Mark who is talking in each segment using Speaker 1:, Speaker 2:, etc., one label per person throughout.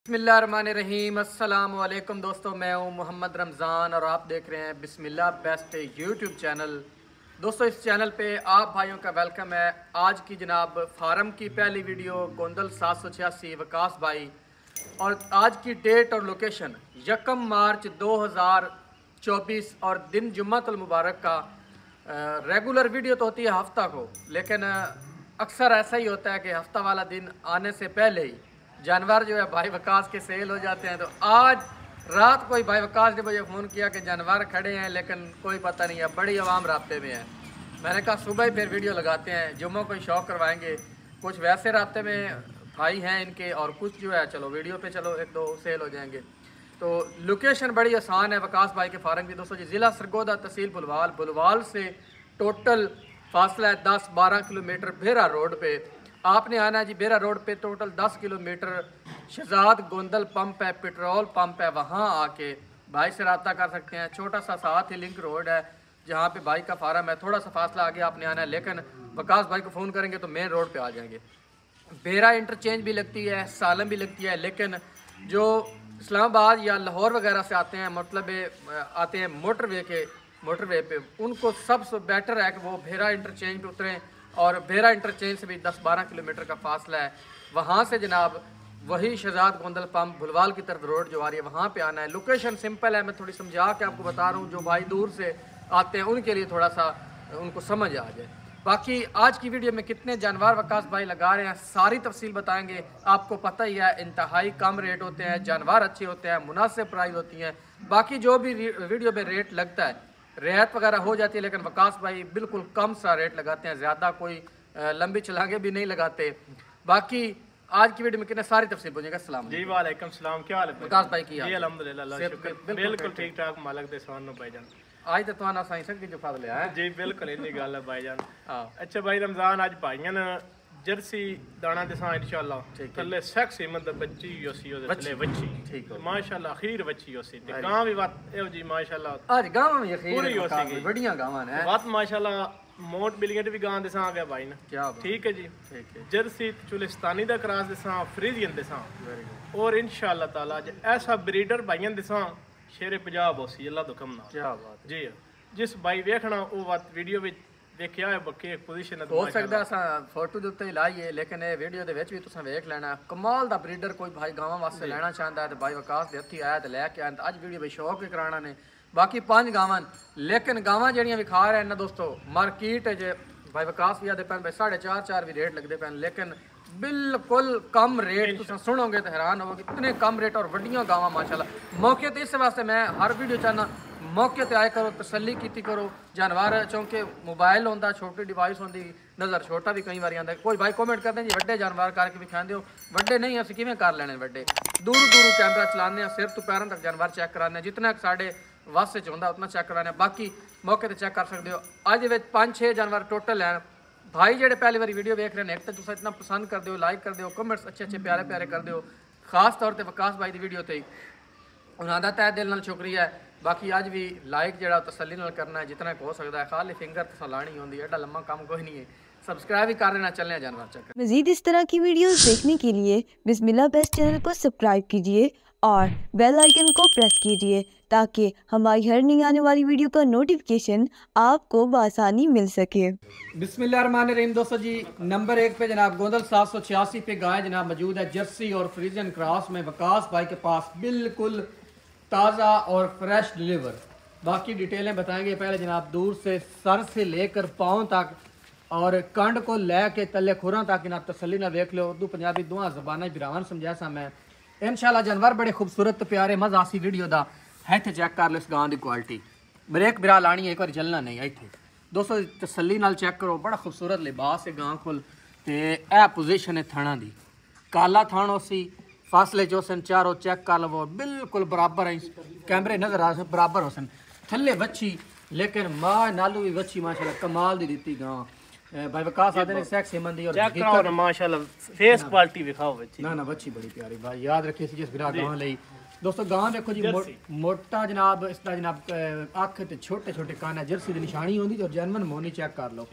Speaker 1: बिस्मिल्लाहिर्रहमानिर्रहीम। अस्सलाम वालेकुम दोस्तों, मैं हूं मोहम्मद रमज़ान और आप देख रहे हैं बिस्मिल्लाह बेस्ट यूट्यूब चैनल। दोस्तों, इस चैनल पे आप भाइयों का वेलकम है। आज की जनाब फार्म की पहली वीडियो गोंदल 786 वकास भाई, और आज की डेट और लोकेशन 1 मार्च 2024 और दिन जुम्मतुल मुबारक का। रेगुलर वीडियो तो होती है हफ्ता को, लेकिन अक्सर ऐसा ही होता है कि हफ्ता वाला दिन आने से पहले ही जानवर जो है भाई वकास के सेल हो जाते हैं। तो आज रात को ही भाई वकास ने मुझे फ़ोन किया कि जानवर खड़े हैं लेकिन कोई पता नहीं है, बड़ी आवाम रास्ते में है। मैंने कहा सुबह ही फिर वीडियो लगाते हैं, जुम्मों को ही शौक करवाएंगे। कुछ वैसे रास्ते में भाई हैं इनके, और कुछ जो है चलो वीडियो पे चलो एक दो सेल हो जाएंगे। तो लोकेशन बड़ी आसान है वकास भाई के फार्म की। दोस्तों जी, ज़िला सरगोदा, तहसील बुलवाल से टोटल फासला है 10-12 किलोमीटर। बेरा रोड पे आपने आना है जी। बेरा रोड पे total 10 kilometre Shahzad Gondal pump है, पेट्रोल पंप है, वहाँ आके भाई से रब्ता कर सकते हैं। छोटा सा साथ ही लिंक रोड है जहाँ पे भाई का फार्म है। थोड़ा सा फासला आगे आपने आना है, लेकिन वकास भाई को फ़ोन करेंगे तो मेन रोड पे आ जाएंगे। बेरा इंटरचेंज भी लगती है, सालम भी लगती है, लेकिन जो इस्लामाबाद या लाहौर वगैरह से आते हैं, मतलब आते हैं मोटरवे पे, उनको सबसे बेटर है कि वो बेरा इंटरचेंज पे उतरें। और बेरा इंटरचेंज से भी 10-12 किलोमीटर का फासला है। वहाँ से जनाब वही शहजाद गोंदल पंप बुलवाल की तरफ रोड जो आ रही है वहाँ पे आना है। लोकेशन सिंपल है, मैं थोड़ी समझा के आपको बता रहा हूँ, जो भाई दूर से आते हैं उनके लिए थोड़ा सा उनको समझ आ जाए। बाकी आज की वीडियो में कितने जानवर वकास भाई लगा रहे हैं सारी तफसील बताएंगे। आपको पता ही है, इंतहाई कम रेट होते हैं, जानवर अच्छे होते हैं, मुनासिब प्राइस होती हैं। बाकी जो भी वीडियो में रेट लगता है, रियायत वगैरह हो जाती है, लेकिन वकास भाई बिल्कुल कम सा रेट लगाते हैं, ज़्यादा कोई लंबी छलांगे भी नहीं लगाते। बाकी आज की वीडियो में कितने सारी तफसील पूछेगा। सलाम
Speaker 2: जी, वालेकुम सलाम। क्या हाल है
Speaker 1: वकास भाई की?
Speaker 2: जी अल्हम्दुलिल्लाह, बिल्कुल ठीक ठाक मालक दे सहवान नो भाईजान।
Speaker 1: आज तो तुहाना साइंस की जो फादल है
Speaker 2: जी बिल्कुल इन्नी गल है भाईजान।
Speaker 1: हां
Speaker 2: अच्छा भाई रमजान, आज भाईयां ने जर्सी दाना दिसा इंशाल्लाह थल्ले सेक्स हिम्मत बच्ची योसी ओदे थल्ले बच्ची ठीक है माशाल्लाह, अखीर बच्ची योसी ते गांव भी बात एहो जी माशाल्लाह।
Speaker 1: आज गांव में अखीर
Speaker 2: पूरी योसी
Speaker 1: बढ़िया गांव है
Speaker 2: बात माशाल्लाह। मोट बिलियट भी गांव दिसा आ गया भाई ने।
Speaker 1: क्या
Speaker 2: ठीक है जी, ठीक है। जर्सी चुलिस्तानी दा क्रॉस दिसा, फ्रीजियन दिसा, और इंशाल्लाह ताला ऐसा ब्रीडर भाईयां दिसा शेरे पंजाब होसी अल्लाह तो कम ना। क्या बात जी। जिस भाई वेखना वो बात वीडियो विच देखिया है बक्के पोजीशन
Speaker 1: हो सकदा असा फोटो दे उत्ते ही लाइए, लेकिन ये वीडियो दे विच भी तुसां वेख लेना। कमाल दा ब्रीडर कोई भाई गांवां वास्ते लेना चाहंदा है तो भाई वकास दे हत्थी आया ते लेके आया। अज वीडियो भाई शौक ही कराना ने। बाकी 5 गावां, लेकिन गावां जड़ियां विखा रहे हैं ना दोस्तों, मार्केट च भाई वकास भी आदे पैन भाई 4.5 भी रेट लगते पैन, लेकिन बिल्कुल कम रेट। तुम सुनोगे तो हैरान होगे इतने कम रेट और वड्डियां गावां माशाल्लाह। मौके तो इस वास्ते मैं हर वीडियो चाहना मौके ते आए करो, तसल्ली की करो। जानवर चौंकि मोबाइल होंदा, छोटी डिवाइस होंदी, नज़र छोटा भी कई बार आंदा। कोई भाई कमेंट करते हैं जी वड्डे जानवर करके भी खाते हो, वड्डे नहीं असीं किवें कर लेने वड्डे। दूर कैमरा चलाने, सिर तो पैरों तक जानवर चेक कराने, जितना साढ़े वास्ते च होंदा उतना चेक कराने। बाकी मौके ते चेक कर सकते हो। अज दे 5-6 जानवर टोटल हैं। भाई जेडे पहली बार वीडियो देख रहे हैं, एक तो तुम इतना पसंद कर दो, लाइक कर दो, कमेंट्स अच्छे प्यारे कर दो, खास तौर पर वकास भाई की वीडियो ते उन्होंने तय दिल नाल शुक्रिया है। बाकी अज भी लाइक जो तसली नाल करना है जितना हो सकता है, खाली फिंगर तो लानी होती है, एडा लम्मा काम कोई नहीं है। सब्सक्राइब भी कर लेना। चलने जानवर चक्कर।
Speaker 3: मज़ीद इस तरह की वीडियोस देखने के लिए बिस्मिल्लाह बेस्ट चैनल को सब्सक्राइब कीजिए और बेल आइकन को प्रेस कीजिए ताकि हमारी हर नई आने वाली वीडियो का नोटिफिकेशन आपको बआसानी मिल सके।
Speaker 1: बिस्मिल्लाहिर्रहमानिर्रहीम। दोस्तों जी, नंबर 1 पे जनाब गोंदल 786 पे गाय जनाब मौजूद है, जर्सी और फ्रीजियन क्रॉस में। वकास भाई के पास बिल्कुल ताज़ा और फ्रेश डिलीवर। बाकी डिटेलें बताएंगे। पहले जनाब दूर से सर से लेकर पाँव तक और कंड को लैके तले खुरा तक जनाब तसल्ली ना देख लो। उर्दू पंजाबी दोवां ज़बानां बिरावन समझा सा मैं। इंशाल्लाह जानवर बड़े खूबसूरत प्यारे मज़ा आसी वीडियो दा है। इत्थे चेक कर लो इस गां दी क्वालिटी, ब्रेक बिरा लानी है, एक बार चलना नहीं। इत्थे दोस्तों तसल्ली नाल चेक करो, बड़ा खूबसूरत लिबास है गां कोल। ते ए पोजीशन है थाना दी, काला थान होसी, फासले चोसन चारों चेक कर लवो, बिल्कुल बराबर है। कैमरे नजर आ बराबर होसन। थल्ले बच्ची, लेकिन मां नालू भी बच्ची माशाल्लाह कमाल दी दित्ती गां। भाई वकास आदे ने सेक्स हिमंदी और
Speaker 2: चेक कराओ ना माशाल्लाह, फेस क्वालिटी दिखाओ बच्ची।
Speaker 1: ना बच्ची बड़ी प्यारी भाई, याद रखिए जिस बिरा गां लई। दोस्तों गां देखो जी, मोटा जनाब इसका जनाब अख ते छोटे कान है, जर्सी दी निशानी होंदी और जर्मन मोनी चेक कर लो।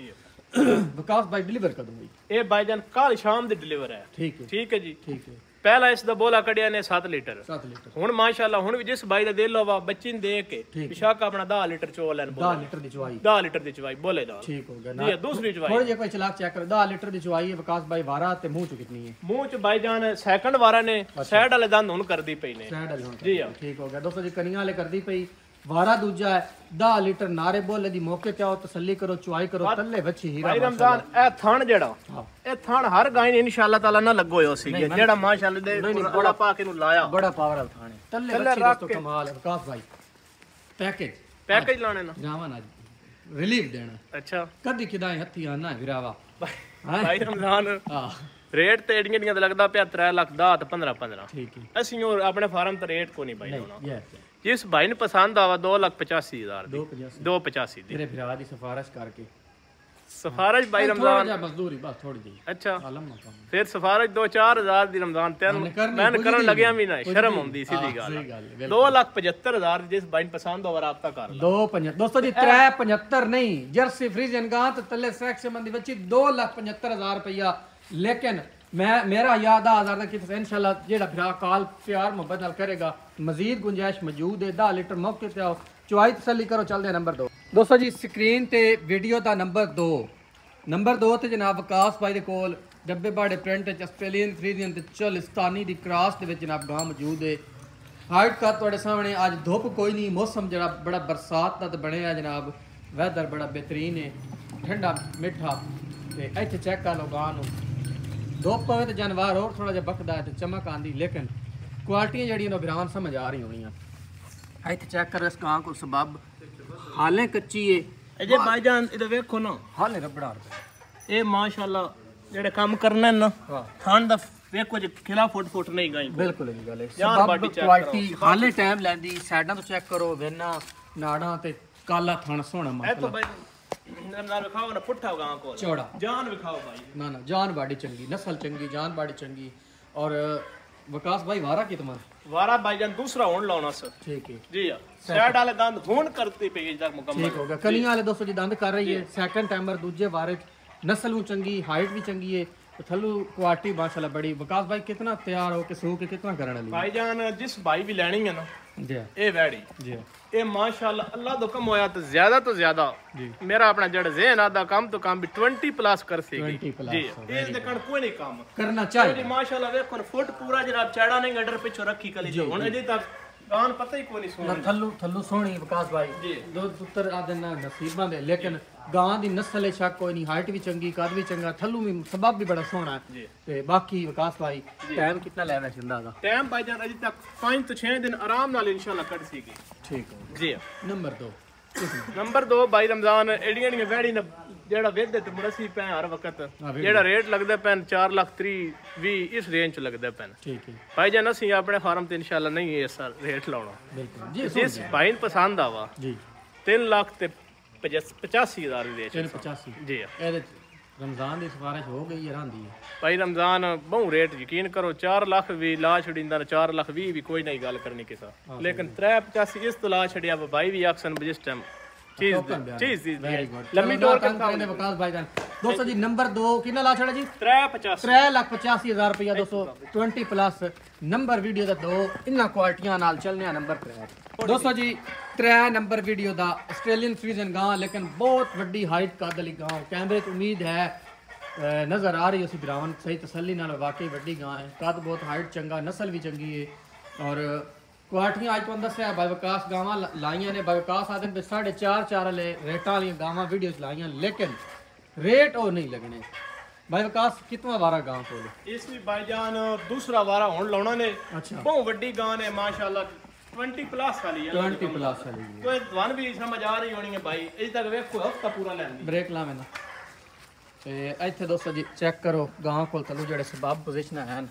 Speaker 1: विकास भाई डिलीवर कर दूंगी
Speaker 2: ਇਹ ਭਾਈਜਾਨ ਕੱਲ ਸ਼ਾਮ ਦੀ ਡਿਲੀਵਰ ਹੈ
Speaker 1: ठीक है
Speaker 2: ਠੀਕ ਹੈ ਜੀ
Speaker 1: ठीक है
Speaker 2: ਪਹਿਲਾ ਇਸ ਦਾ ਬੋਲਾ ਕੱਢਿਆ ਨੇ 7 ਲੀਟਰ
Speaker 1: 7 लीटर
Speaker 2: ਹੁਣ ਮਾਸ਼ਾਅੱਲਾ ਹੁਣ ਵੀ ਜਿਸ ਬਾਈ ਦਾ ਦਿਲ ਹੋਵਾ ਬੱਚੀ ਨੂੰ ਦੇ ਕੇ ਪਿਸ਼ਾਕ ਆਪਣਾ 10 ਲੀਟਰ ਚੋ ਲੈਣ
Speaker 1: 10 लीटर की चुवाई
Speaker 2: 10 ਲੀਟਰ ਦੀ ਚਵਾਈ ਬੋਲੇ ਦਾ
Speaker 1: ठीक हो गया
Speaker 2: ਜੀ ਦੂਸਰੀ ਚਵਾਈ
Speaker 1: थोड़ी जी कोई चलाक चेक करो 10 लीटर की चुवाई है विकास भाई वारा ते मुंह च कितनी है
Speaker 2: ਮੂੰਹ ਚ ਭਾਈਜਾਨ ਸੈਕੰਡ ਵਾਰਾ ਨੇ ਸਾਈਡ ਵਾਲੇ ਦੰਦ ਹੁਣ ਕਰਦੀ ਪਈ ਨੇ
Speaker 1: साइड वाली होनी
Speaker 2: जी हाँ।
Speaker 1: ठीक हो गया दोस्तों जी कनिया वाले कर दी पई वारा दूजा है 10 लीटर नारे बोले दी मौके ते आओ तसल्ली करो चुवाई करो तल्ले बच्ची हीरा
Speaker 2: ਭਾਈ ਰਮਜ਼ਾਨ ਇਹ ਥਣ ਜਿਹੜਾ
Speaker 1: हाँ
Speaker 2: ਇਹ ਥਣ ਹਰ ਗਾਇ ਨੇ ਇਨਸ਼ਾਅੱਲਾ ਤਾਲਾ ਨਾ ਲੱਗੋ ਹੋ ਸੀ ਜਿਹੜਾ ਮਾਸ਼ਾਅੱਲਾ ਦੇ ਬੜਾ ਪਾ ਕੇ ਨੂੰ ਲਾਇਆ
Speaker 1: बड़ा पावर वाला थाने तल्ले
Speaker 2: तल्ले
Speaker 1: बच्ची
Speaker 2: रख
Speaker 1: दोस्तों
Speaker 2: के।
Speaker 1: कमाल है विकास भाई पैकेज
Speaker 2: ਪੈਕੇਜ ਲਾਣੇ ਨਾ
Speaker 1: जावन आज रिलीफ देना
Speaker 2: ਅੱਛਾ
Speaker 1: कदी किदाई हथी आना गिरावा
Speaker 2: ਭਾਈ ਰਮਜ਼ਾਨ
Speaker 1: हां
Speaker 2: ਰੇਟ ਤੇ ਏਡੀਆਂ ਦੀਆਂ ਲੱਗਦਾ ਪਿਆ 3 ਲੱਖ 10 ਤੇ 15 15
Speaker 1: ठीक है
Speaker 2: ਅਸੀਂ ਉਹ ਆਪਣੇ ਫਾਰਮ ਤੇ ਰੇਟ ਕੋ ਨਹੀਂ ਬਾਈ ਲਾਉਣਾ
Speaker 1: यस
Speaker 2: ਜਿਸ ਭਾਈ ਨੂੰ ਪਸੰਦ ਆਵਾ 2,85,000 ਦੀ
Speaker 1: 250
Speaker 2: 285 ਦੀ
Speaker 1: तेरे फिरा दी सिफारिश करके
Speaker 2: ਸਫਾਰਸ਼ ਭਾਈ
Speaker 1: थोड़ा
Speaker 2: ਰਮਜ਼ਾਨ
Speaker 1: जा मजदूरी बस थोड़ी जी
Speaker 2: ਅੱਛਾ
Speaker 1: आलम ना काम
Speaker 2: ਫਿਰ ਸਫਾਰਸ਼ 2-4,000 ਦੀ ਰਮਜ਼ਾਨ ਤੇ ਮੈਂ ਕਰਨ ਲੱਗਿਆ ਵੀ ਨਾ ਸ਼ਰਮ ਆਉਂਦੀ ਸੀधी ਗੱਲ
Speaker 1: सही गल
Speaker 2: 2,75,000 ਜਿਸ ਭਾਈ ਨੂੰ ਪਸੰਦ ਹੋਵੇ ਰਾਬਤਾ ਕਰ ਲਓ
Speaker 1: 275 दोस्तों जी 375 नहीं जर्सी फ्रीजन गां ते तले सेक्शन मंदी बच्ची 2,75,000 रुपया लेकिन मैं मेरा याद 1000 दा कि इंशाल्लाह जेड़ा फिरा कॉल प्यार मोहब्बत नाल करेगा मजीद गुंजाइश मौजूद है 10 लीटर मौके ते आओ चुवाई तसल्ली करो चलदे नंबर 2 दोस्तों जी स्क्रीन ते वीडियो दा नंबर 2 ते जनाब विकास भाई दे कोल डब्बे बाड़े प्रिंट च ऑस्ट्रेलियन फ्रीजियन ते चलिस्तानी दी क्रॉस दे विच जनाब गां मौजूद है हाइट का तुहाडे सामने आज धुप कोई नहीं मौसम जरा बड़ा बरसात दा ते बने जनाब वेदर बड़ा बेहतरीन है ठंडा मिठा ते इत्थे चेक कर लो गां नू धुप पवे ते जानवर और थोड़ा जिहा बकदा है ते चमक आंदी लेकिन क्वालिटियां जड़ियां नो बिरान समझ आ रही होनियां इत्थे चेक करो इस गां को सबब हाले कच्ची है
Speaker 2: ਅਜੇ ਭਾਈਜਾਨ ਇਹਦੇ ਵੇਖੋ ਨਾ
Speaker 1: हाले रबड़ा रुपए
Speaker 2: ਇਹ ਮਾਸ਼ਾਅੱਲਾ ਜਿਹੜੇ ਕੰਮ ਕਰਨਾ ਨਾ
Speaker 1: हाँ
Speaker 2: ਥਣ ਦਾ ਵੇਖੋ ਜੇ ਖਿਲਾ ਫੁੱਟ ਨਹੀਂ ਗਈ
Speaker 1: बिल्कुल नहीं गल
Speaker 2: यार
Speaker 1: सबब
Speaker 2: बाडी चेक
Speaker 1: क्वालिटी हाले टाइम लैंदी साइडां तो चेक करो वेना नाड़ां ते काला थण सोहना
Speaker 2: ਇਹ ਤਾਂ
Speaker 1: माशाल्लाह
Speaker 2: ਭਾਈ ਨਾਲ ਵਿਖਾਓ ਨਾ ਪੁੱਠਾ ਗਾਂ ਕੋਲ
Speaker 1: चौड़ा
Speaker 2: ਜਾਨ ਵਿਖਾਓ ਭਾਈ
Speaker 1: ना ना जान बाड़ी चंगी नस्ल चंगी जान बाड़ी चंगी और विकास भाई वारा कितना
Speaker 2: ਵਾਰਾ ਭਾਈਜਾਨ ਦੂਸਰਾ ਹੁਣ ਲਾਉਣਾ ਸਰ
Speaker 1: ठीक है
Speaker 2: ਜੀ ਆ ਸਾਈਡ ਵਾਲੇ ਦੰਦ ਹੁਣ ਕਰਤੀ ਪਈ ਤੱਕ ਮੁਕੰਮਲ
Speaker 1: ठीक हो गया कलियां वाले दोस्तों जी दंद कर रही है सेकंड टाइमर दूजे वारे नस्ल भी चंगी हाइट भी चंगी है तो थल्लू क्वालिटी माशाल्लाह बड़ी विकास भाई कितना तैयार हो के सू के कितना करने वाली
Speaker 2: ਭਾਈਜਾਨ ਜਿਸ ਭਾਈ ਵੀ ਲੈਣੀ ਹੈ ਨਾ
Speaker 1: जी
Speaker 2: ਇਹ ਵੈੜੀ
Speaker 1: जी
Speaker 2: ਇਹ ਮਾਸ਼ਾਅੱਲਾ ਅੱਲਾ ਦਾ ਹੁਕਮ ਹੋਇਆ ਤਾਂ ਜ਼ਿਆਦਾ ਤੋਂ ਜ਼ਿਆਦਾ
Speaker 1: ਜੀ
Speaker 2: ਮੇਰਾ ਆਪਣਾ ਜਿਹੜਾ ਜ਼ਿਹਨ ਆਦਾ ਕੰਮ ਤੋਂ ਕੰਮ ਵੀ 20 ਪਲੱਸ ਕਰ ਸੀਗੀ
Speaker 1: 20 plus,
Speaker 2: ਜੀ ਇਹ ਦੇ ਕਣ ਕੋਈ ਨਹੀਂ ਕੰਮ
Speaker 1: करना
Speaker 2: ਜੀ
Speaker 1: चाहिए
Speaker 2: ਮਾਸ਼ਾਅੱਲਾ ਵੇਖੋ ਨਾ ਫੁੱਟ ਪੂਰਾ ਜਨਾਬ ਚੜਾ ਨਹੀਂ ਗੰਡਰ ਪਿੱਛੋਂ ਰੱਖੀ ਕਲੀ ਜੀ ਹੁਣ ਅਜੇ ਤੱਕ ਗਾਨ ਪਤਾ ਹੀ ਕੋਈ ਨਹੀਂ
Speaker 1: ना
Speaker 2: ਸੁਣ
Speaker 1: थल्लू थल्लू सोहनी विकास भाई
Speaker 2: जी।
Speaker 1: दो पुत्र आदे ना नसीबां दे लेकिन गां दी नस्ल है शक कोई नहीं हाइट भी चंगी कद भी चंगा थल्लू भी सबब भी बड़ा सोहना है
Speaker 2: जी।
Speaker 1: ते बाकी विकास भाई टाइम कितना लेना छिंदा दा
Speaker 2: ਟਾਈਮ ਭਾਈਜਾਨ ਅਜੇ ਤੱਕ 5 ਤੋਂ 6 ਦਿਨ ਆਰਾਮ ਨਾਲ ਇਨਸ਼ਾਅੱਲਾ ਕੱਢ ਸੀਗੀ
Speaker 1: ठीक हो
Speaker 2: ਜੀ
Speaker 1: नंबर 2
Speaker 2: ਨੰਬਰ 2 ਭਾਈ ਰਮਜ਼ਾਨ ਏਡੀਆਂ ਦੀਆਂ ਵੈੜੀ ਨੇ ਜਿਹੜਾ ਵੇਦੇ ਤੇ ਮੁਰਸੀ ਪੈ ਹਰ ਵਕਤ
Speaker 1: ਵੇਖਦੇ।
Speaker 2: ਜਿਹੜਾ ਰੇਟ ਲੱਗਦਾ ਪੈਨ 4,30,20 ਇਸ ਰੇਂਜ ਚ ਲੱਗਦਾ ਪੈਨ
Speaker 1: ठीक है
Speaker 2: ਭਾਈਜਾਨ ਅਸੀਂ ਆਪਣੇ ਫਾਰਮ ਤੇ ਇਨਸ਼ਾਅੱਲਾ ਨਹੀਂ ਇਸ ਸਾਲ ਰੇਟ ਲਾਉਣਾ
Speaker 1: बिल्कुल जी
Speaker 2: ਜਿਸ ਭਾਈ ਨੂੰ ਪਸੰਦ ਆਵਾ
Speaker 1: जी
Speaker 2: 3 ਲੱਖ ਤੇ 85,000 ਦੀ ਵੇਚ
Speaker 1: 85
Speaker 2: ਜੀ
Speaker 1: ਇਹਦੇ ਰਮਜ਼ਾਨ ਦੀ ਸਿਫਾਰਿਸ਼ ਹੋ ਗਈ ਹੈ ਰਾਂਦੀ ਹੈ
Speaker 2: ਭਾਈ ਰਮਜ਼ਾਨ ਬਹੁ ਰੇਟ ਯਕੀਨ ਕਰੋ 4 ਲੱਖ ਵੀ ਲਾ ਛੜਿੰਦਾ 4 ਲੱਖ ਵੀ ਕੋਈ ਨਹੀਂ ਗੱਲ ਕਰਨੀ ਕਿਸਾ ਲੇਕਿਨ 385 ਇਸ ਤੋਂ ਲਾ ਛੜਿਆ ਭਾਈ ਵੀ ਆਕਸਨ ਜਿਸ ਟਾਈਮ ਚੀਜ਼
Speaker 1: ਵੈਰੀ ਗੁੱਡ
Speaker 2: ਲੰਮੀ ਟੋਰ
Speaker 1: ਕਰਦੇ ਵਿਕਾਸ ਭਾਈ ਜਾਨ ਦੋਸਤੋ ਜੀ ਨੰਬਰ 2 ਕਿੰਨਾ ਲਾ ਛੜਾ ਜੀ
Speaker 2: 385
Speaker 1: 3,85,000 ਰੁਪਇਆ ਦੋਸਤੋ 20 ਪਲੱਸ ਨੰਬਰ ਵੀਡੀਓ ਦਾ 2 ਇਹਨਾਂ ਕੁਆਲਟੀਆਂ ਨਾਲ ਚੱਲਨੇ ਆ ਨੰਬਰ 3 ਦੋਸਤੋ ਜੀ 3 ਨੰਬਰ ਵੀਡੀਓ ਦਾ ਆਸਟ੍ਰੇਲੀਅਨ ਫਰੀਜ਼ਨ ਗਾਂ ਲੇਕਿਨ ਬਹੁਤ ਵੱਡੀ ਹਾਈਟ ਕੱਦ ਵਾਲੀ ਗਾਂ ਕੈਮਰੇ ਤੋਂ ਉਮੀਦ ਹੈ ਨਜ਼ਰ ਆ ਰਹੀ ਉਸੇ ਬਰਾਵਨ ਸਹੀ ਤਸੱਲੀ ਨਾਲ ਵਾਕਈ ਵੱਡੀ ਗਾਂ ਹੈ ਕੱਦ ਬਹੁਤ ਹਾਈਟ ਚੰਗਾ ਨਸਲ ਵੀ ਚੰਗੀ ਹੈ ਔਰ ਕੁਆਲਟੀਆਂ ਅੱਜ ਤੁਹਾਨੂੰ ਦੱਸਿਆ ਬਾਈ ਵਿਕਾਸ ਗਾਵਾਂ ਲਾਈਆਂ ਨੇ ਬਾਈ ਵਿਕਾਸ ਆਦਮ ਦੇ 4.5 ਵਾਲੇ ਰੇਟਾਂ ਵਾਲੀਆਂ ਗਾਵਾਂ ਵੀਡੀਓਜ਼ ਲਾਈਆਂ ਲੇਕਿਨ रेट और नहीं लगने भाई विकास कितना वारा गांव को
Speaker 2: इस भी भाईजान दूसरा वारा होने लाना ने
Speaker 1: अच्छा
Speaker 2: बहुत बड़ी गां ने माशाल्लाह 20 प्लस वाली है
Speaker 1: 20 प्लस वाली है
Speaker 2: तो वन भी समझ आ रही होनी है भाई अजे तक वेखो हफ्ता पूरा लेंदी
Speaker 1: ब्रेक ला मैंने ते ਇੱਥੇ ਦੋਸਤੋ ਜੀ ਚੈੱਕ ਕਰੋ ਗਾਂ ਕੋਲ ਤਲੂ ਜਿਹੜੇ ਸਬਾਬ ਪੋਜੀਸ਼ਨ ਹਨ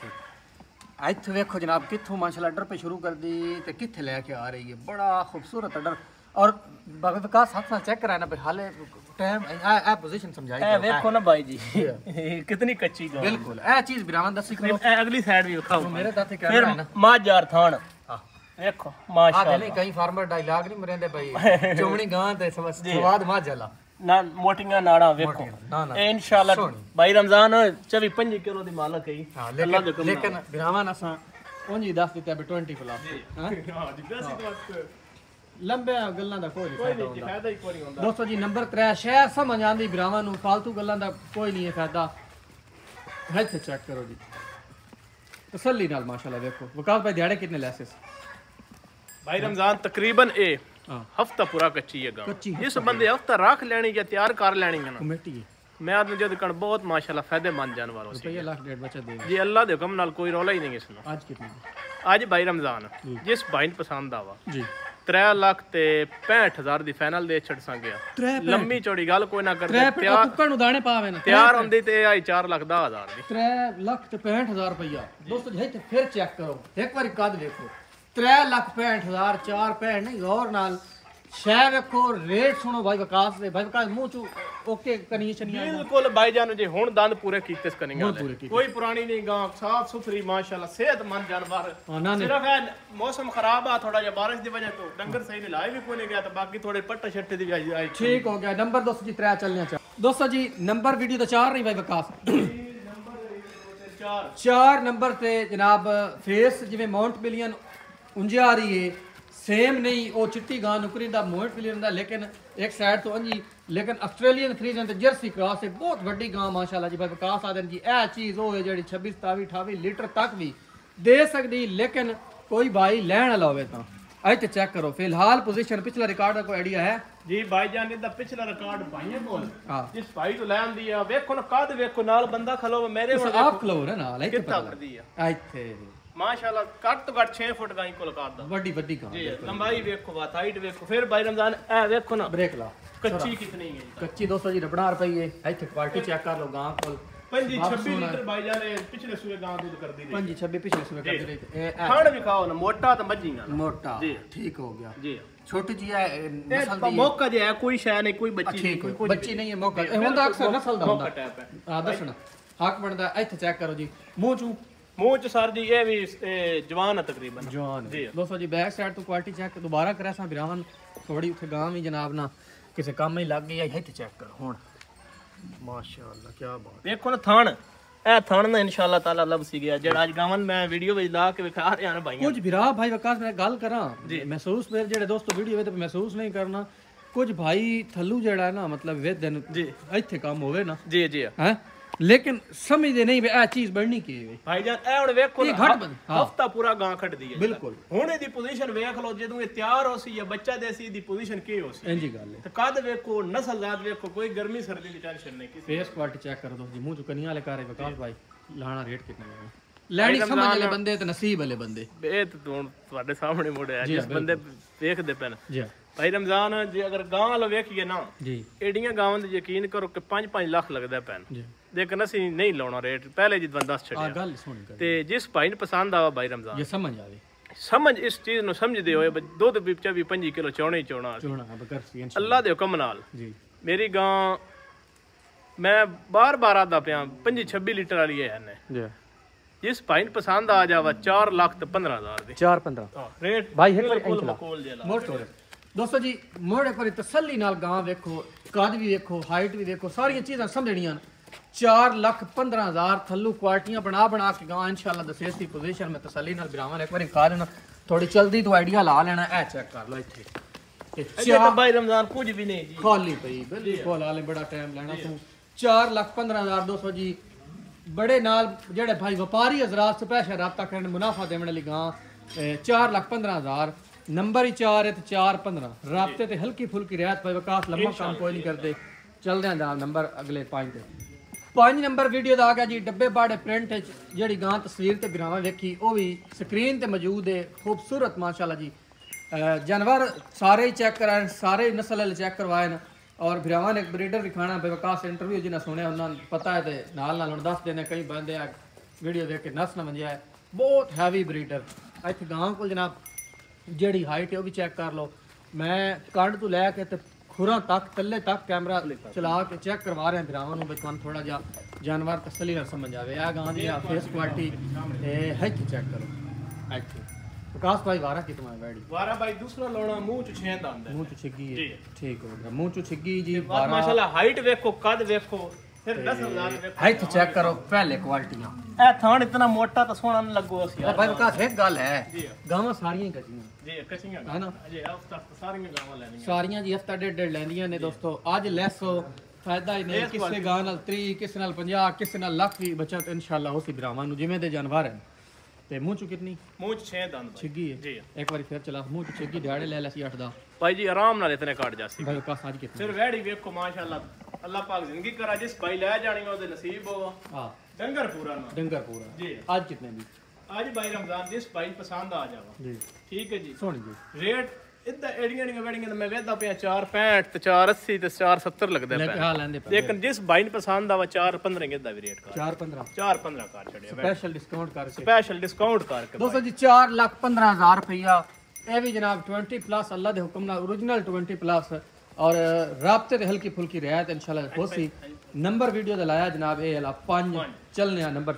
Speaker 1: ਇੱਥੇ ਵੇਖੋ ਜਨਾਬ ਕਿੱਥੋਂ ਮਾਸ਼ਾਅੱਲਾ ਅਡਰ पे शुरू कर दी ਤੇ ਕਿੱਥੇ ਲੈ ਕੇ ਆ ਰਹੀ ਹੈ बड़ा खूबसूरत अडर और विकास हाथ से चेक कराना भाई हाले टाइम ए पोजीशन समझाई
Speaker 2: ए देखो ना भाई जी कितनी कच्ची गां
Speaker 1: बिल्कुल ए चीज बिरावन दसी करो
Speaker 2: ए अगली साइड भी दिखाओ
Speaker 1: मेरे दाते क्या
Speaker 2: फिर
Speaker 1: है ना
Speaker 2: माजार थान देखो
Speaker 1: आ
Speaker 2: माशाल्लाह
Speaker 1: नहीं कहीं फार्मर डायलॉग नहीं मरेंदे भाई चुमनी गां ते स्वाद मा जला
Speaker 2: ਨਾ ਮੋਟੀਆਂ ਨਾੜਾਂ ਵੇਖੋ
Speaker 1: ਨਾ ਨਾ
Speaker 2: ਇਹ ਇਨਸ਼ਾਅੱਲਾ ਭਾਈ ਰਮਜ਼ਾਨ 24-25 ਕਿਲੋ ਦੀ ਮਾਲਕ ਹੈ
Speaker 1: ਹਾਂ
Speaker 2: ਅੱਲਾ ਦੇ ਹੁਕਮ
Speaker 1: ਲੇਕਿਨ ਬਿਰਾਵਾਂ ਅਸਾਂ ਉਂਝ ਹੀ ਦੱਸ ਦਿੱਤਾ ਵੀ 20 ਪਲੱਸ
Speaker 2: ਹਾਂ ਜੀ ਬਸ ਇੱਕ
Speaker 1: ਲੰਬੇ ਗੱਲਾਂ ਦਾ ਕੋਈ
Speaker 2: ਕੋਈ
Speaker 1: ਨਹੀਂ
Speaker 2: ਨਹੀਂ ਫਾਇਦਾ ਹੀ ਕੋਈ ਨਹੀਂ ਹੁੰਦਾ
Speaker 1: ਦੋਸਤੋ ਜੀ ਨੰਬਰ 3 ਸ਼ਹਿਰ ਸਮਝ ਆਂਦੀ ਬਿਰਾਵਾਂ ਨੂੰ ਫालतू ਗੱਲਾਂ ਦਾ ਕੋਈ ਨਹੀਂ ਹੈ ਫਾਇਦਾ ਇੱਥੇ ਚੈੱਕ ਕਰੋ ਜੀ ਤਸੱਲੀ ਨਾਲ ਮਾਸ਼ਾਅੱਲਾ ਵੇਖੋ ਵਕਾਸ ਭਾਈ ਦਿਹਾੜੇ ਕਿੰਨੇ ਲੈਸਸ
Speaker 2: ਭਾਈ ਰਮਜ਼ਾਨ ਤਕਰੀਬਨ ਇਹ
Speaker 1: ਹਾਂ
Speaker 2: ਹਫਤਾ ਪੂਰਾ ਕੱਚੀ ਹੈ ਗਾਂ
Speaker 1: ਕੱਚੀ
Speaker 2: ਜਿਸ ਬੰਦੇ ਹਫਤਾ ਰੱਖ ਲੈਣੀ ਜਾਂ ਤਿਆਰ ਕਰ ਲੈਣੀ ਹੈ ਨਾ
Speaker 1: ਕਮੇਟੀ
Speaker 2: ਮੈਂ ਆਦਮੀ ਜਦ ਕਣ ਬਹੁਤ ਮਾਸ਼ਾਅੱਲਾ ਫਾਇਦੇਮੰਦ ਜਾਨਵਰ ਹੋ ਸੀ
Speaker 1: ਰੁਪਈਆ ਲੱਖ ਡੇਢ ਬਚਤ ਦੇ
Speaker 2: ਜੀ ਅੱਲਾ ਦੇ ਹੁਕਮ ਨਾਲ ਕੋਈ ਰੌਲਾ ਹੀ ਨਹੀਂ ਇਸ ਨੂੰ
Speaker 1: ਅੱਜ ਕਿੰਨੀ
Speaker 2: ਅੱਜ ਭਾਈ ਰਮਜ਼ਾਨ ਜਿਸ ਭਾਈ ਨੂੰ ਪਸੰਦ ਆਵਾ
Speaker 1: ਜੀ
Speaker 2: 3 ਲੱਖ ਤੇ 65000 ਦੀ ਫਾਈਨਲ ਦੇ ਛੱਡ ਸੰਗਿਆ ਲੰਮੀ ਚੌੜੀ ਗੱਲ ਕੋਈ ਨਾ ਕਰਦੇ
Speaker 1: ਤਿਆਰ ਕੁੱਕੜ ਨੂੰ ਦਾਣੇ ਪਾਵੇ ਨਾ
Speaker 2: ਤਿਆਰ ਹੁੰਦੀ ਤੇ ਆਈ 4 ਲੱਖ 10,000 ਦੀ
Speaker 1: 3 ਲੱਖ ਤੇ 65000 ਰੁਪਈਆ ਦੋਸਤੋ ਜੀ ਇੱਥੇ ਫਿਰ ਚੈੱਕ ਕਰੋ ਇੱਕ ਵਾਰੀ ਕੱਦ ਵੇਖੋ 3 ਲੱਖ 65000 4 65 ਨਹੀਂ ਗੌਰ ਨਾਲ ਸ਼ੈ ਵੇਖੋ ਰੇਟ ਸੁਣੋ ਭਾਈ ਵਿਕਾਸ ਦੇ ਭਾਈ ਵਿਕਾਸ ਮੂੰਹ ਚੋਂ ਓਕੇ ਕਨੀ ਚਨੀਆਂ
Speaker 2: ਬਿਲਕੁਲ ਭਾਈ ਜਾਨ ਜੀ ਹੁਣ ਦੰਦ ਪੂਰੇ ਕੀਤੇ ਸਕਨਿੰਗ
Speaker 1: ਬਹੁਤ ਪੂਰੇ ਕੀਤੇ।
Speaker 2: ਕੋਈ ਪੁਰਾਣੀ ਨਹੀਂ ਗਾਂ ਸਾਫ ਸੁਥਰੀ ਮਾਸ਼ਾਅੱਲਾ ਸਿਹਤਮੰਦ ਜਾਨਵਰ
Speaker 1: ਹਾਂ ਨਾ ਨੇ
Speaker 2: ਸਿਰਫ ਇਹ ਮੌਸਮ ਖਰਾਬ ਆ ਥੋੜਾ ਜਿਹਾ ਬਾਰਿਸ਼ ਦੀ ਵਜ੍ਹਾ ਤੋਂ ਡੰਗਰ ਸਹੀ ਨਹੀਂ ਲਾਏ ਵੀ ਕੋਈ ਨਹੀਂ ਗਿਆ ਤਾਂ ਬਾਕੀ ਥੋੜੇ ਪੱਟਾ ਛੱਟੇ ਦੀ ਵੀ ਆਈ
Speaker 1: ਠੀਕ ਹੋ ਗਿਆ ਨੰਬਰ ਦੋਸਤੋ ਜੀ 3 ਚੱਲਨੇ ਚਾ ਦੋਸਤੋ ਜੀ ਨੰਬਰ ਵੀਡੀਓ ਦਾ 4 ਨਹੀਂ ਭਾਈ ਵਿਕਾਸ 4 ਨੰਬਰ ਤੇ ਜਨਾਬ ਫੇਸ ਜਿਵੇਂ ਮਾਉਂਟ ਮਿਲੀਅਨ ਉਂਝਾ ਆ ਰਹੀ ਹੈ सेम नहीं वो चिट्टी गां नुकरी दा मोहट मिलियन दा लेकिन एक साइड तो अंजी लेकिन ऑस्ट्रेलियन फ्रीजन ते जर्सी क्रॉस एक बहुत वड्डी गां माशाल्लाह जी भाई विकास आदन जी ए चीज हो है जेडी 26 27 28 लीटर तक भी दे सकदी लेकिन कोई भाई लैण वाला होवे तां ਅੱਜ ਤੇ ਚੈੱਕ ਕਰੋ ਫਿਲਹਾਲ ਪੋਜੀਸ਼ਨ ਪਿਛਲਾ ਰਿਕਾਰਡ ਦਾ ਕੋਈ ਆਈਡੀਆ ਹੈ
Speaker 2: ਜੀ ਭਾਈ ਜਾਨ ਇਹਦਾ ਪਿਛਲਾ ਰਿਕਾਰਡ ਭਾਈਆਂ ਕੋਲ
Speaker 1: ਹਾਂ
Speaker 2: ਜਿਸ ਭਾਈ ਤੋਂ ਲੈ ਆਂਦੀ ਆ ਵੇਖੋ ਨਾ ਕਾਦ ਵੇਖੋ ਨਾਲ ਬੰਦਾ ਖਲੋ ਮੇਰੇ
Speaker 1: ਤੁਸੀਂ ਆਪ ਖਲੋ ਨਾ ਨਾਲ ਇੱਥੇ
Speaker 2: ਕਿੱਤਾ ਕਰਦੀ ਆ
Speaker 1: ਇੱਥੇ
Speaker 2: ਮਾਸ਼ਾਅੱਲਾ ਘੱਟ ਤੋਂ ਘੱਟ 6 ਫੁੱਟ ਗਾਂ ਕੋਲ ਕਰਦਾ
Speaker 1: ਵੱਡੀ ਵੱਡੀ ਗਾਂ
Speaker 2: ਜੀ ਲੰਬਾਈ ਵੇਖੋ ਵਾ ਹਾਈਟ ਵੇਖੋ ਫਿਰ ਭਾਈ ਰਮਜ਼ਾਨ ਇਹ ਵੇਖੋ ਨਾ
Speaker 1: ਬ੍ਰੇਕ ਲਾ
Speaker 2: ਕੱਚੀ ਕਿਤਨੀ ਹੈ
Speaker 1: ਕੱਚੀ 200 ਜੀ ਰਬਣਾ ਰੁਪਏ ਇੱਥੇ ਕੁਆਲਿਟੀ ਚੈੱਕ ਕਰ ਲਓ ਗਾਂ ਕੋਲ
Speaker 2: 26 ਲੀਟਰ ਭਾਈ ਜਾਨ ਪਿਛਲੇ ਸੂਏ ਗਾਂ ਦੁੱਧ ਕਰਦੀ ਰਹੀ
Speaker 1: 26 ਪਿਛਲੇ ਸੂਏ ਕਰਦੀ ਰਹੀ ਇਹ
Speaker 2: ਖਾਣ ਵੀ ਖਾਓ ਨਾ ਮੋਟਾ ਤਾਂ ਮੱਝੀਆਂ
Speaker 1: ਮੋਟਾ
Speaker 2: ਜੀ
Speaker 1: ਠੀਕ ਹੋ ਗਿਆ
Speaker 2: ਜੀ
Speaker 1: ਛੋਟੀ ਜੀ ਹੈ ਨਸਲ
Speaker 2: ਇਹ ਮੌਕਾ ਜੇ ਹੈ ਕੋਈ ਸ਼ੈ ਨਹੀਂ ਕੋਈ ਬੱਚੀ
Speaker 1: ਠੀਕ ਕੋਈ ਬੱਚੀ ਨਹੀਂ ਹੈ ਮੌਕਾ ਇਹ ਹੁੰਦਾ ਅਕਸਰ ਨਸਲ ਦਾ ਹੁੰਦਾ
Speaker 2: ਟੈਪ ਹੈ
Speaker 1: ਆ ਦੱਸਣਾ ਹੱਕ ਬਣਦਾ ਇੱਥੇ ਚੈੱਕ ਕਰੋ ਜੀ ਮੂੰਹ
Speaker 2: ਚ ਸਰ ਜੀ ਇਹ ਵੀ ਜਵਾਨ ਹੈ ਤਕਰੀਬਨ
Speaker 1: ਜਵਾਨ ਜੀ ਦੋਸਤੋ ਜੀ ਬੈਕ ਸਾਈਡ ਤੋਂ ਕੁਆਲਿਟੀ ਚੈੱਕ ਦੁਬਾਰਾ ਕਰਿਆ ਸਾਂ ਬਿਰਾਵਨ ਥੋੜੀ ਉੱਥੇ ਗਾਂ ਵੀ ਜਨਾਬ ਨਾ ਕਿਸੇ ਕੰਮ ਹੀ ਲੱਗ ਗਈ ਹੈ ਇੱਥੇ ਚੈੱਕ ਕਰੋ ਹੁਣ ਮਾਸ਼ਾਅੱਲਾ ਕੀ ਬਾਤ
Speaker 2: ਦੇਖੋ ਨਾ ਥਣ ਇਹ ਥਣ ਨਾ ਇਨਸ਼ਾਅੱਲਾ ਤਾਲਾ ਲੱਭ ਸੀ ਗਿਆ ਜਿਹੜਾ ਅੱਜ ਗਾਵਨ ਮੈਂ ਵੀਡੀਓ ਵਿੱਚ ਲਾ ਕੇ ਵਿਖਾ ਰਿਹਾ ਨਾ ਭਾਈਆਂ
Speaker 1: ਕੁਝ ਬਿਰਾ ਭਾਈ ਵਕਾਸ ਮੈਂ ਗੱਲ ਕਰਾਂ ਮਹਿਸੂਸ ਮੇਰੇ ਜਿਹੜੇ ਦੋਸਤੋ ਵੀਡੀਓ ਵੇ ਤੇ ਮਹਿਸੂਸ ਨਹੀਂ ਕਰਨਾ ਕੁਝ ਭਾਈ ਥੱਲੂ ਜਿਹੜਾ ਨਾ ਮਤਲਬ ਵੇ ਦਿਨ
Speaker 2: ਜੀ
Speaker 1: ਇੱਥੇ ਕੰਮ ਹੋਵੇ ਨਾ
Speaker 2: ਜੀ ਜੀ
Speaker 1: ਹੈ ਲੇਕਿਨ ਸਮਝਦੇ ਨਹੀਂ ਵੀ ਇਹ ਚੀਜ਼ ਬਣਨੀ ਕੀ ਹੈ
Speaker 2: ਭਾਈ ਜਾਨ ਇਹ ਹੁਣ ਵੇਖੋ ਹਫਤਾ ਪੂਰਾ ਗਾਂ ਖੜਦੀ ਹੈ
Speaker 1: ਬਿਲਕੁਲ
Speaker 2: ਹੁਣ ਇਹਦੀ ਪੋਜੀਸ਼ਨ ਵੇਖ ਲਓ ਜਦੋਂ ਇਹ ਤਿਆਰ ਹੋ ਸੀ ਜਾਂ ਬੱਚਾ ਦੇ ਸੀ ਦੀ ਪੋਜੀਸ਼ਨ ਕੀ ਹੋ ਸੀ
Speaker 1: ਇੰਜੀ ਗੱਲ ਹੈ
Speaker 2: ਤੇ ਕਦ ਵੇਖੋ ਨਸਲਜ਼ਾਤ ਵੇਖੋ ਕੋਈ ਗਰਮੀ ਸਰਦੀ ਦੀ ਟੈਨਸ਼ਨ ਨਹੀਂ ਕਿਸੇ
Speaker 1: ਫੇਸ ਕੁਆਲਿਟੀ ਚੈੱਕ ਕਰੋ ਤੁਸੀਂ ਮੂੰਹ ਚ ਕਨੀਆਂ ਵਾਲੇ ਕਾਰੇ ਵਕਾਸ ਭਾਈ ਲਾਣਾ ਰੇਟ ਕਿੰਨਾ ਹੈ ਲੈਣੀ ਸਮਝ ਵਾਲੇ ਬੰਦੇ ਤੇ ਨਸੀਬ ਵਾਲੇ ਬੰਦੇ
Speaker 2: ਇਹ ਤਾਂ ਹੁਣ ਤੁਹਾਡੇ ਸਾਹਮਣੇ ਮੁੜਿਆ ਜਿਸ ਬੰਦੇ ਵੇਖਦੇ ਪੈਣ
Speaker 1: ਜੀ
Speaker 2: ਭਾਈ ਰਮਜ਼ਾਨ ਜੇ ਅਗਰ ਗਾਂ ਵਾਲਾ ਵੇਖੀਏ ਨਾ
Speaker 1: ਜੀ
Speaker 2: ਏਡੀਆਂ ਗਾਵਾਂ ਦੇ ਯਕੀਨ ਕਰੋ ਕਿ 5-5 ਲੱਖ ਲੱਗਦਾ ਪੈਣ
Speaker 1: ਜੀ
Speaker 2: ਲੇਕਿਨ ਅਸੀਂ ਨਹੀਂ ਲਾਉਣਾ ਰੇਟ ਪਹਿਲੇ ਜੀ ਬੰਦਾ
Speaker 1: ਆ
Speaker 2: ਛੱਡਿਆ
Speaker 1: ਗੱਲ ਸੁਣ ਕਰ
Speaker 2: ਤੇ ਜਿਸ ਭਾਈ ਨੂੰ ਪਸੰਦ ਆਵਾ ਭਾਈ ਰਮਜ਼ਾਨ
Speaker 1: ਇਹ ਸਮਝ ਆਵੇ
Speaker 2: ਸਮਝ ਇਸ ਚੀਜ਼ ਨੂੰ ਸਮਝਦੇ ਹੋਏ ਦੁੱਧ ਵੀ 25 ਕਿਲੋ ਚੌਣਾ ਹੀ ਚੌਣਾ
Speaker 1: ਚੋਣਾ ਬਕਰ ਸੀ
Speaker 2: ਅੱਲਾ ਦੇ ਹੁਕਮ ਨਾਲ
Speaker 1: ਜੀ
Speaker 2: ਮੇਰੀ ਗਾਂ ਮੈਂ ਬਾਰ-ਬਾਰ ਆਦਾ ਪਿਆ 25-26 ਲੀਟਰ ਵਾਲੀ ਹੈ ਨੇ
Speaker 1: ਜੀ
Speaker 2: ਜਿਸ ਭਾਈ ਨੂੰ ਪਸੰਦ ਆ ਜਾਵਾ 4 ਲੱਖ ਤੇ 15,000 ਦੀ
Speaker 1: 4-15
Speaker 2: ਰੇਟ
Speaker 1: ਭਾਈ ਇੱਕ
Speaker 2: ਬਿਲਕੁਲ
Speaker 1: ਵਾਰ
Speaker 2: ਮਕੂਲ ਜਿਹਾ ਲਾ।
Speaker 1: ਮੋੜ ਤੋਰੇ ਦੋਸਤੋ ਜੀ ਮੋੜ ਇੱਕ ਵਾਰੀ ਤਸੱਲੀ ਨਾਲ ਗਾਂ ਵੇਖੋ ਕੱਦ ਵੀ ਵੇਖੋ ਹਾਈਟ ਵੀ ਵੇਖੋ ਸਾਰੀਆਂ ਚੀਜ਼ਾਂ ਸਮਝਣੀਆਂ 4,15,000 ਥੱਲੂ ਕੁਆਲਟੀਆਂ ਬਣਾ ਕੇ ਗਾਂ ਇਨਸ਼ਾਅੱਲਾ ਦਸੇ ਸੀ ਪੋਜੀਸ਼ਨ ਮੈਂ ਤਸੱਲੀ ਨਾਲ ਬਿਰਾਵਾਂ ਇੱਕ ਵਾਰੀ ਖਾ ਲੈਣਾ ਥੋੜੀ ਚਲਦੀ ਤੋਂ ਆਈਡੀਆ ਲਾ ਲੈਣਾ ਇਹ ਚੈੱਕ ਕਰ ਲਓ ਇੱਥੇ
Speaker 2: ਇਹ ਤਾਂ ਭਾਈ ਰਮਜ਼ਾਨ ਕੁਝ ਵੀ ਨਹੀਂ ਜੀ
Speaker 1: ਖਾਲੀ ਪਈ ਬਿਲਕੁਲ ਹਾਲੇ ਬੜਾ ਟਾਈਮ ਲੈਣਾ ਤੂੰ 4,15,200 ਜੀ ਬੜੇ ਨਾਲ ਜਿਹੜੇ ਭਾਈ ਵਪਾਰੀ ਹਜ਼ਰਾਤ ਸਪੈਸ਼ਲ ਰਾਬਤਾ ਕਰਨ ਮੁਨਾਫਾ ਦੇਣ ਵਾਲੀ ਗਾਂ 4,15,000 ਨੰਬਰ ਹੀ 4 ਹੈ ਤੇ 4-15 ਰਾਬਤੇ ਤੇ ਹਲਕੀ ਫੁਲਕੀ ਰਿਆਤ ਭਾਈ ਵਕਾਸ ਲੰਮਾ ਕੰਮ ਕੋਈ ਨਹੀਂ ਕਰਦੇ ਚੱਲਦੇ ਆਂ ਦਾ ਨੰਬਰ ਅਗਲੇ 5 ਤੇ 5 ਨੰਬਰ ਵੀਡੀਓ ਦਾ ਆ ਗਿਆ ਜੀ ਡੱਬੇ ਬਾੜੇ ਪ੍ਰਿੰਟ ਵਿੱਚ ਜਿਹੜੀ ਗਾਂ ਤਸਵੀਰ ਤੇ ਬਿਰਾਵਾਂ ਵੇਖੀ ਉਹ ਵੀ ਸਕਰੀਨ ਤੇ ਮੌਜੂਦ ਹੈ ਖੂਬਸੂਰਤ ਮਾਸ਼ਾਅੱਲਾ ਜੀ ਜਾਨਵਰ ਸਾਰੇ ਹੀ ਚੈੱਕ ਕਰਾਏ ਸਾਰੇ ਨਸਲ ਵਾਲੇ ਚੈੱਕ ਕਰਵਾਏ ਨੇ और बिरावां ने एक ब्रीडर दिखाना विकास इंटरव्यू जिन्हें सुने उन्होंने पता है नाल नाल दस देने कई बंदे वीडियो देख के नस न मंजिया है बहुत हैवी ब्रीडर इतने गांव को जनाब जी हाइट है वो भी चेक कर लो मैं कंड तो लैके तो खुरा तक तले तक कैमरा चला के चेक करवा रहे हैं बिरावां नूं बचपन थोड़ा जा जानवर तसली ना समझ आवे आ गां दी फेस क्वालिटी है चेक करो इतने विकास भाई वारा कितना है बैड़ी?
Speaker 2: वारा भाई दूसरा लोना मुंह च 6 दंद है।
Speaker 1: मुंह च छिग्गी है।
Speaker 2: जी।
Speaker 1: ठीक हो गया, मुंह च छिग्गी जी।
Speaker 2: बात माशाल्लाह हाइट देखो, कद देखो, फिर 10,000 देखो।
Speaker 1: हाइट चेक करो पहले क्वालिटियां।
Speaker 2: ए थान इतना मोटा तो सोना न लगो अस यार।
Speaker 1: भाई विकास एक गल है,
Speaker 2: जी
Speaker 1: गावां सारियां कच्चियां
Speaker 2: जी कचियां
Speaker 1: है ना?
Speaker 2: जी हफ्ता सारियां गावां लेनियां।
Speaker 1: सारियां जी हफ्ता डेढ़ लेंदियां ने दोस्तों। अज लेस हो फायदा ही नहीं, किसी गां नाल 30, किसी नाल 50, किसी नाल लाख की बचत इंशाल्लाह होसी भरावां नु जिवें दे जानवर हैं। ते मुंह चु कितनी?
Speaker 2: मुंह च 6 दंद भाई।
Speaker 1: छिग्गी है
Speaker 2: जी
Speaker 1: एक बारी फिर चला मुंह चु छिग्गी दिहाड़े ले लसी 8 10
Speaker 2: भाई जी आराम नाल इतने काट जासी।
Speaker 1: भाई विकास आज कितनी?
Speaker 2: फिर वैड़ी देखो माशाल्लाह अल्लाह पाक जिंदगी करा, जिस भाई ले जानी ओदे नसीब हो।
Speaker 1: हां
Speaker 2: डंगर पूरा ना
Speaker 1: डंगर पूरा
Speaker 2: जी।
Speaker 1: आज कितने दी?
Speaker 2: आज भाई रमजान जिस भाई पसंद आ जावा
Speaker 1: जी
Speaker 2: ठीक है जी।
Speaker 1: सोनी जी
Speaker 2: रेट इदा एड़ियां वेड़ियां मैं वेदा पे 465 ते 480 ते 470 लगदा
Speaker 1: लेके
Speaker 2: पे।
Speaker 1: हां लेंदे पे।
Speaker 2: लेकिन जिस भाई ने पसंद आवा 415 के दा भी रेट कर
Speaker 1: 4-15
Speaker 2: 415 कर छड़िया
Speaker 1: स्पेशल डिस्काउंट करके।
Speaker 2: स्पेशल डिस्काउंट करके
Speaker 1: दोस्तों जी 4,15,000 रुपया ਇਹ ਵੀ ਜਨਾਬ 20 ਪਲੱਸ ਅੱਲਾ ਦੇ ਹੁਕਮ ਨਾਲ ओरिजिनल 20 ਪਲੱਸ और राबते ते हल्की फुल्की रियायत इंशाल्लाह होसी। नंबर वीडियो दा लाया जनाब ए वाला 5 चलने नंबर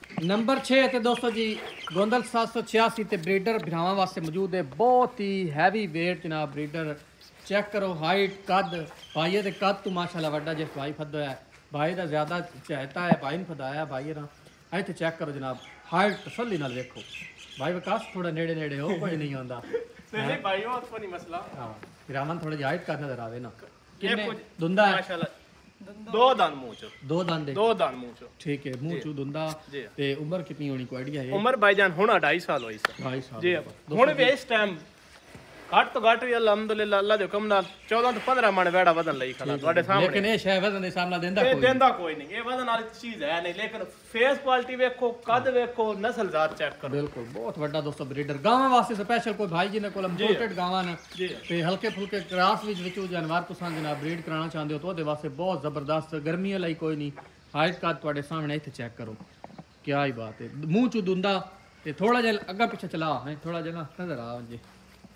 Speaker 1: 6 ते दोस्तों जी गोंदल 786 ते ब्रीडर भरावां वास्ते मौजूद है। बहुत ही हैवी वेट जनाब ब्रीडर। चेक करो हाइट कद भाई दे कद तो माशाल्लाह वड्डा जिस भाई फदो है भाई दा ज्यादा चाहता है भाई ने फदाया भाई ना। इत्थे चेक करो जनाब हाइट तसल्ली नाल देखो। भाई विकास थोड़ा नेड़े हो कोई नहीं आंदा
Speaker 2: नहीं भाई और कोई मसला।
Speaker 1: हां रामन थोड़ी हाइट का नजर आवे ना।
Speaker 2: ये
Speaker 1: कितने
Speaker 2: कुछ
Speaker 1: दुंदा है?
Speaker 2: माशाल्लाह दो दान मुंह च
Speaker 1: दो दांत दे।
Speaker 2: दो दान मुंह च
Speaker 1: ठीक है मुंह चू दुंदा
Speaker 2: जी।
Speaker 1: ते उम्र कितनी होनी कोई आइडिया है?
Speaker 2: उम्र भाईजान हुन 2.5 साल होई स
Speaker 1: 22 साल
Speaker 2: जी। हुन भी इस टाइम घट तो घट भी अल्हम्दुलिल्लाह अल्लाह दे हुकम नाल 14 तो 15 मन वेड़ा वदन लई खला ਤੁਹਾਡੇ ਸਾਹਮਣੇ।
Speaker 1: लेकिन ये शय वजन दे सामने देंदा
Speaker 2: ਇਹ
Speaker 1: कोई
Speaker 2: ਦਿੰਦਾ ਕੋਈ ਨਹੀਂ, ਇਹ ਵਧਣ ਵਾਲੀ ਚੀਜ਼ ਹੈ ਨਹੀਂ। ਲੇਕਿन ਫੇਸ ਕੁਆਲਿਟੀ ਵੇਖੋ, ਕੱਦ ਵੇਖੋ, ਨਸਲ ਜ਼ਾਤ ਚੈੱਕ ਕਰੋ।
Speaker 1: बिल्कुल बहुत बड़ा दोस्तों ब्रीडर गावां वास्ते स्पेशल कोई भाई जी ने कोल इंपोर्टेड गावां ने
Speaker 2: जी।
Speaker 1: ते हल्के फुल्के क्रास विचों जानवर तुसां जनाब ब्रीड कराना चाहते हो तो ਉਹਦੇ वास्ते बहुत जबरदस्त गर्मियां ਲਈ कोई नहीं। हाइट का ਤੁਹਾਡੇ सामने ਇੱਥੇ चेक करो क्या ही बात है। मुंह चू दुंदा ते थोड़ा जिहा अग्गा पीछे चला है थोड़ा जिहा नजर आ जी।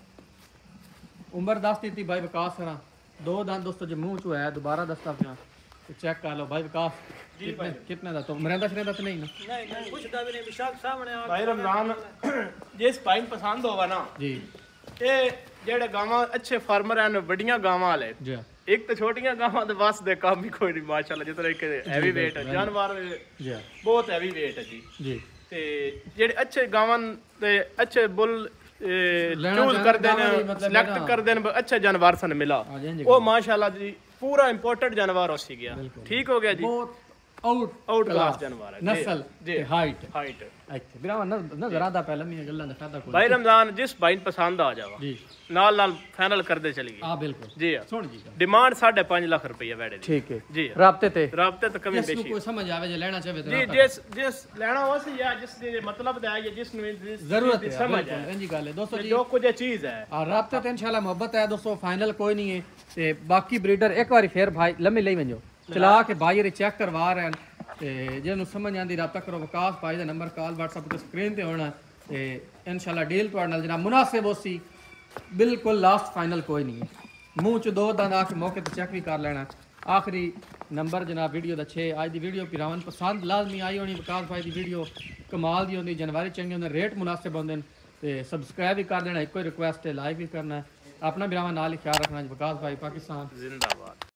Speaker 1: उम्र दस दी भाई विकास करा दो दांत दोस्तों जो मुंह चू है दोबारा दसता पिया तो चेक कर लो भाई विकास कितने दा तो मरेंदा शरेंदा तो नहीं ना?
Speaker 2: नहीं कुछ भी नहीं विशाल सामने आ भाई रमजान जिस भाई ਨੂੰ ਪਸੰਦ ਹੋਵਾ ਨਾ
Speaker 1: जी
Speaker 2: ਇਹ ਜਿਹੜੇ ਗਾਵਾਂ ਅੱਛੇ ਫਾਰਮਰ ਹਨ ਵੱਡੀਆਂ ਗਾਵਾਂ ਵਾਲੇ
Speaker 1: जी
Speaker 2: ਇੱਕ ਤਾਂ ਛੋਟੀਆਂ ਗਾਵਾਂ ਦੇ ਵਾਸ ਦੇ ਕੰਮ ਹੀ ਕੋਈ ਨਹੀਂ ਮਾਸ਼ਾਅੱਲਾ। ਜਿਸ ਤਰ੍ਹਾਂ ਇੱਕ ਹੈਵੀ weight ਹੈ ਜਾਨਵਰ
Speaker 1: जी
Speaker 2: ਬਹੁਤ ਹੈਵੀ weight ਹੈ ਜੀ।
Speaker 1: जी
Speaker 2: ਤੇ ਜਿਹੜੇ ਅੱਛੇ ਗਾਵਾਂ ਤੇ ਅੱਛੇ ਬੁੱਲ ਚੂਜ਼ ਕਰਦੇ ਨੇ ਸਿਲੈਕਟ ਕਰਦੇ ਨੇ ਅੱਛੇ ਜਾਨਵਰ ਸਨ ਮਿਲਾ ਉਹ ਮਾਸ਼ਾਅੱਲਾ ਜੀ ਪੂਰਾ ਇੰਪੋਰਟਡ ਜਾਨਵਰ ਹੋਸੀ ਗਿਆ। ਠੀਕ ਹੋ ਗਿਆ ਜੀ।
Speaker 1: बहुत
Speaker 2: ਆਊਟ ਕਲਾਸ ਜਾਨਵਰ ਹੈ
Speaker 1: नस्ल
Speaker 2: जी।
Speaker 1: ते हाइट
Speaker 2: ਹਾਈਟ
Speaker 1: ਇੱਥੇ ਵੀਰਾ ਨਜ਼ਰ ਆਂਦਾ ਪਹਿਲਾਂ ਵੀ ਗੱਲਾਂ ਦਾ ਫਾਇਦਾ ਕੋਈ
Speaker 2: ਭਾਈ ਰਮਜ਼ਾਨ ਜਿਸ ਭਾਈ ਨੂੰ ਪਸੰਦ ਆ ਜਾਵਾ
Speaker 1: जी
Speaker 2: ਨਾਲ ਫਾਈਨਲ ਕਰਦੇ ਚਲੀ ਗਈ।
Speaker 1: हां बिल्कुल
Speaker 2: ਜੀ
Speaker 1: सुन जी
Speaker 2: ਡਿਮਾਂਡ 5.5 ਲੱਖ ਰੁਪਏ ਵੈੜੇ ਦੀ।
Speaker 1: ठीक है
Speaker 2: ਜੀ
Speaker 1: राब्ते ते
Speaker 2: ਰਾਬਤੇ ਤੱਕ ਕਮੀ
Speaker 1: जिस
Speaker 2: ਬੇਸ਼ੀ
Speaker 1: कोई समझ आवे जे लेना चाहे तो
Speaker 2: जी। जिस लेना हो सी या जिस दे मतलब दा है जिस नु
Speaker 1: जरूरत है
Speaker 2: समझ
Speaker 1: बिल्कुल
Speaker 2: है
Speaker 1: इंजी गल है दोस्तों जी।
Speaker 2: जो कुछ चीज है
Speaker 1: और राब्ते ते इंशाल्लाह मोहब्बत है दोस्तों फाइनल कोई नहीं है ते बाकी ब्रीडर एक बारी फिर भाई लम्मी ले वंजो चला के भाई ये चेक करवा रहे हैं ते जेनु समझ आंदी राब्ता करो विकास भाई दा नंबर कॉल WhatsApp ते स्क्रीन ते होना ते इंशाल्लाह डील तुहाडे नाल जनाब मुनासिब होसी। बिल्कुल लास्ट फाइनल कोई नहीं है। मुंह च दो दांत आके मौके ते चेक भी कर लेना। आखिरी नंबर जनाब वीडियो दा 6 आज दी वीडियो पिरावन पसंद लाजमी आई होनी। विकास भाई दी वीडियो कमाल दी होंदी जानवर चंगे होंदे रेट मुनासिब होंदे ते सब्सक्राइब भी कर देना। एक कोई रिक्वेस्ट है लाइक भी करना। अपना बिरावा नाल ही ख्याल रखना। विकास भाई पाकिस्तान
Speaker 2: जिंदाबाद।